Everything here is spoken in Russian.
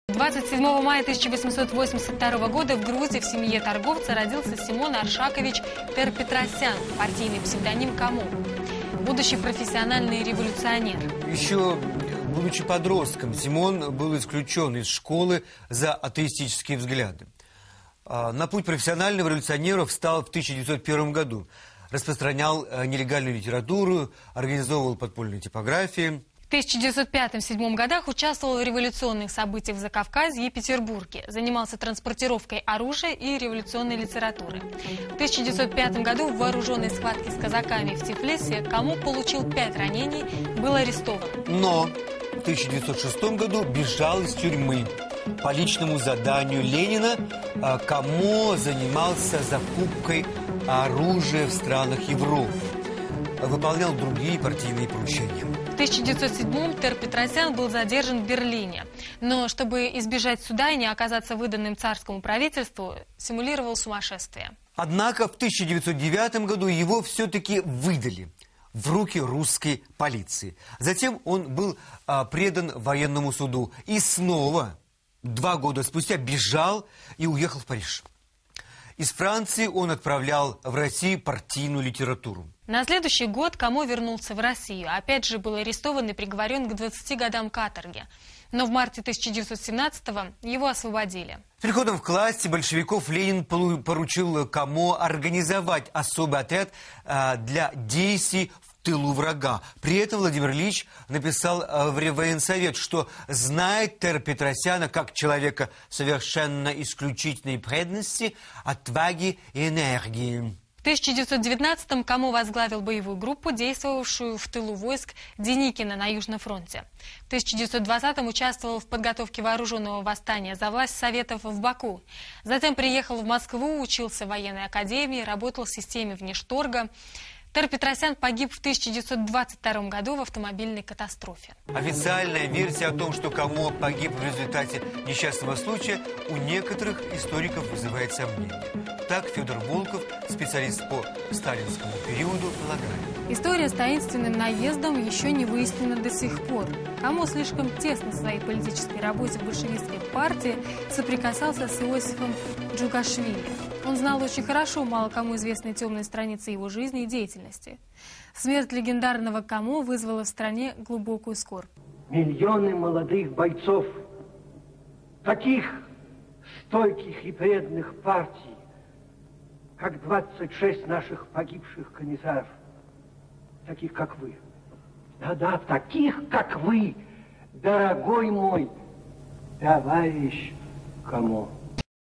27 мая 1882 года в Грузии в семье торговца родился Симон Аршакович Тер-Петросян, партийный псевдоним Камо, будущий профессиональный революционер. Еще будучи подростком, Симон был исключен из школы за атеистические взгляды. На путь профессионального революционера встал в 1901 году. Распространял нелегальную литературу, организовывал подпольные типографии. В 1905-1907 годах участвовал в революционных событиях в Закавказье и Петербурге. Занимался транспортировкой оружия и революционной литературы. В 1905 году в вооруженной схватке с казаками в Тифлисе Камо получил 5 ранений, был арестован. Но в 1906 году бежал из тюрьмы. По личному заданию Ленина Камо занимался закупкой оружия в странах Европы. Выполнял другие партийные поручения. В 1907-м Тер-Петросян был задержан в Берлине. Но чтобы избежать суда и не оказаться выданным царскому правительству, симулировал сумасшествие. Однако в 1909 году его все-таки выдали в руки русской полиции. Затем он был предан военному суду. И снова, 2 года спустя, бежал и уехал в Париж. Из Франции он отправлял в Россию партийную литературу. На следующий год Камо вернулся в Россию. Опять же был арестован и приговорен к 20 годам каторги. Но в марте 1917-го его освободили. С приходом к власти большевиков Ленин поручил Камо организовать особый отряд для действий в тылу врага. При этом Владимир Ильич написал в Реввоенсовет, что знает Тер-Петросяна как человека совершенно исключительной преданности, отваги и энергии. В 1919-м Камо возглавил боевую группу, действовавшую в тылу войск Деникина на Южном фронте. В 1920-м участвовал в подготовке вооруженного восстания за власть Советов в Баку. Затем приехал в Москву, учился в военной академии, работал в системе внешторга. Тер-Петросян погиб в 1922 году в автомобильной катастрофе. Официальная версия о том, что Камо погиб в результате несчастного случая, у некоторых историков вызывает сомнения. Так Федор Волков, специалист по сталинскому периоду, полагает. История с таинственным наездом еще не выяснена до сих пор. Камо слишком тесно в своей политической работе в большевистской партии соприкасался с Иосифом Джугашвили. Он знал очень хорошо мало кому известные темные страницы его жизни и деятельности. Смерть легендарного Камо вызвала в стране глубокую скорбь. Миллионы молодых бойцов, таких стойких и преданных партий, как 26 наших погибших комиссаров, таких как вы. Да-да, таких как вы, дорогой мой товарищ Камо.